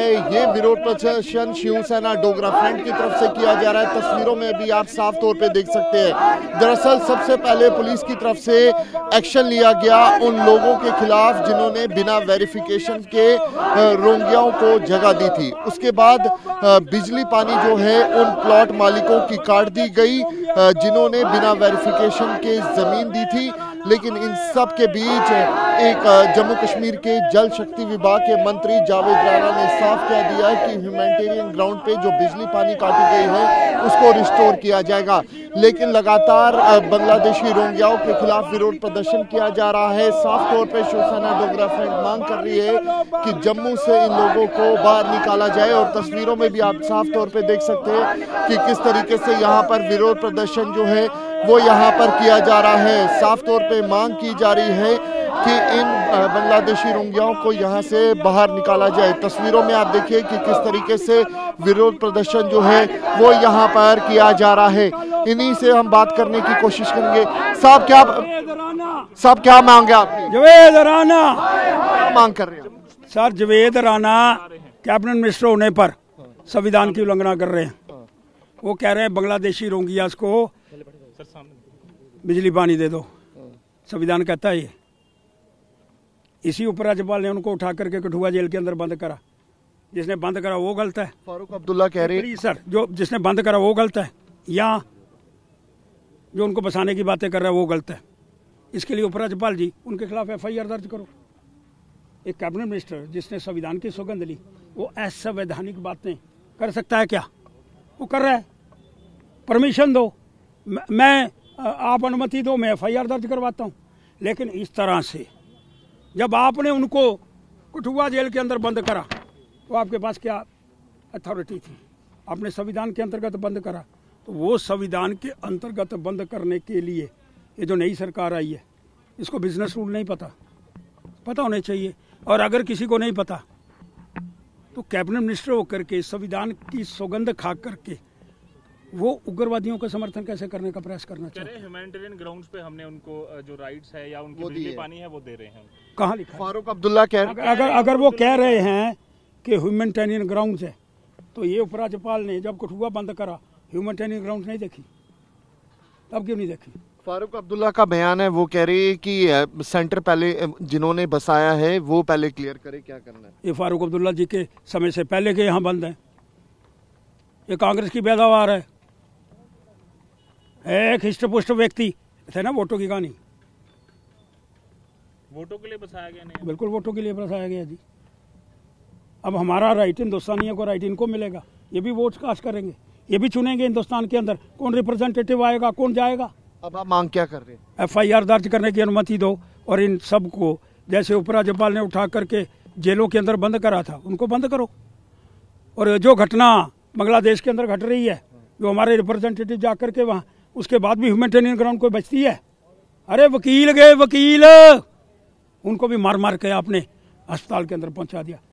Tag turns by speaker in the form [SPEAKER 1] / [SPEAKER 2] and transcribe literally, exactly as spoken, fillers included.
[SPEAKER 1] है, ये विरोध प्रदर्शन शिवसेना डोगरा फ्रंट की तरफ से किया जा रहा है। तस्वीरों में भी आप साफ तौर पे देख सकते हैं। दरअसल सबसे पहले पुलिस की तरफ से एक्शन लिया गया उन लोगों के खिलाफ जिन्होंने बिना वेरिफिकेशन के रोंगियों को जगह दी थी। उसके बाद बिजली पानी जो है उन प्लॉट मालिकों की काट दी गई जिन्होंने बिना वेरिफिकेशन के जमीन दी थी। लेकिन इन सब के बीच एक जम्मू कश्मीर के जल शक्ति विभाग के मंत्री जावेद राणा ने साफ कह दिया है कि ह्यूमैनिटेरियन ग्राउंड पे जो बिजली पानी काटी गई है उसको रिस्टोर किया जाएगा। लेकिन लगातार बांग्लादेशी रोहिंग्याओं के खिलाफ विरोध प्रदर्शन किया जा रहा है। साफ तौर पे शिवसेना डोगरा फ्रंट मांग कर रही है कि जम्मू से इन लोगों को बाहर निकाला जाए। और तस्वीरों में भी आप साफ तौर पे देख सकते हैं कि किस तरीके से यहाँ पर विरोध प्रदर्शन जो है वो यहाँ पर किया जा रहा है। साफ तौर पे मांग की जा रही है कि इन बांग्लादेशी रोहिंग्याओं को यहाँ से बाहर निकाला जाए। तस्वीरों में आप देखिए कि किस तरीके से विरोध प्रदर्शन जो है वो यहाँ पर किया जा रहा है। इन्हीं से हम बात करने की कोशिश करेंगे। साहब क्या साहब क्या मांग है आपकी?
[SPEAKER 2] जावेद राणा
[SPEAKER 1] क्या मांग कर रहे हैं
[SPEAKER 2] sir? Javed Rana cabinet minister होने पर संविधान की उल्लंघना कर रहे हैं। वो कह रहे हैं बांग्लादेशी रोहिंग्यास को बिजली पानी दे दो। संविधान कहता है ये। इसी उपराज्यपाल ने उनको उठा करके कठुआ जेल के अंदर बंद करा। जिसने बंद करा वो गलत है।
[SPEAKER 1] फारूक अब्दुल्ला कह रहे हैं
[SPEAKER 2] सर जो जिसने बंद करा वो गलत है, या जो उनको बसाने की बातें कर रहा है वो गलत है। इसके लिए उपराज्यपाल जी उनके खिलाफ एफ आई आर दर्ज करो। एक कैबिनेट मिनिस्टर जिसने संविधान की सौगंध ली वो असंवैधानिक बातें कर सकता है क्या? वो कर रहा है। परमिशन दो, मैं आप अनुमति दो, मैं एफ आई आर दर्ज करवाता हूँ। लेकिन इस तरह से जब आपने उनको कठुआ जेल के अंदर बंद करा तो आपके पास क्या अथॉरिटी थी? आपने संविधान के अंतर्गत बंद करा। तो वो संविधान के अंतर्गत बंद करने के लिए ये जो नई सरकार आई है इसको बिजनेस रूल नहीं पता पता होने चाहिए। और अगर किसी को नहीं पता तो कैबिनेट मिनिस्टर होकर के संविधान की सौगंध खा करके वो उग्रवादियों का समर्थन कैसे करने का प्रयास करना चाहिए?
[SPEAKER 3] ह्यूमैनिटेरियन ग्राउंड्स पे हमने उनको जो राइट्स है या उनकी बिजली पानी है वो दे रहे हैं।
[SPEAKER 2] कहाँ लिखा?
[SPEAKER 1] फारूक अब्दुल्ला कह
[SPEAKER 2] अगर, अगर अगर वो कह रहे हैं कि ह्यूमैनिटेरियन ग्राउंड्स है तो ये उपराज्यपाल ने जब कठुआ बंद करा ह्यूमैनिटेरियन ग्राउंड नहीं देखी? तब क्यों नहीं देखी?
[SPEAKER 1] फारूक अब्दुल्ला का बयान है, वो कह रही है कि सेंटर पहले जिन्होंने बसाया है वो पहले क्लियर करे क्या करना है।
[SPEAKER 2] ये फारूक अब्दुल्ला जी के समय से पहले के यहाँ बंद है। ये कांग्रेस की पैदावार है। एक हिष्टपुष्ट व्यक्ति थे ना, वोटों की कहानी।
[SPEAKER 3] वोटों के लिए बसाया गया नहीं?
[SPEAKER 2] बिल्कुल वोटों के लिए बसाया गया जी। अब हमारा राइट हिंदुस्तानियों को राइट इनको मिलेगा। ये भी वोट कास्ट करेंगे, ये भी चुनेंगे हिंदुस्तान के अंदर कौन रिप्रेजेंटेटिव आएगा, कौन जाएगा।
[SPEAKER 1] अब आप मांग क्या कर रहे हैं?
[SPEAKER 2] एफ आई आर दर्ज करने की अनुमति दो और इन सब को जैसे उपराज्यपाल ने उठा करके जेलों के अंदर बंद करा था उनको बंद करो। और जो घटना बांग्लादेश के अंदर घट रही है, जो हमारे रिप्रेजेंटेटिव जाकर के वहाँ, उसके बाद भी ह्यूमैनिटेरियन ग्राउंड कोई बचती है? अरे वकील गए, वकील उनको भी मार मार के आपने अस्पताल के अंदर पहुंचा दिया।